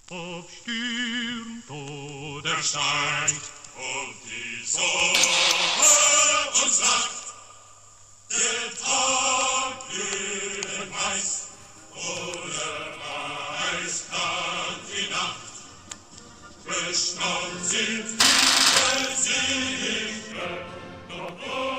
Ob stürmt oder schneit, ob die Sonne uns lacht, der Tag wird weiß oder eiskalt die Nacht. Bestaunt sind wir Sieger, doch